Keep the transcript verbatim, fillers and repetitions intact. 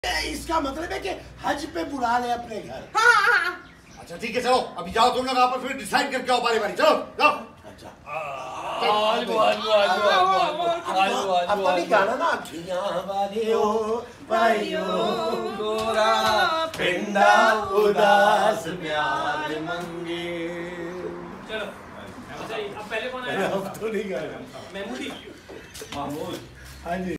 इसका मतलब है कि हज पे बुला ले अपने घर। हाँ हाँ। अच्छा ठीक है चलो अभी जाओ तुम लोग आपस में डिसाइड करके आओ बारी बारी। चलो जाओ। अच्छा आलू आलू आलू आलू आलू अब तो नहीं गाना ना अखियां वालियो भाइयो गोरा पिंडा उदास प्यार मंगे। चलो अच्छा अब पहले कौन आया? अब तो नहीं गाना। महमूदी महमूद। हाँ जी।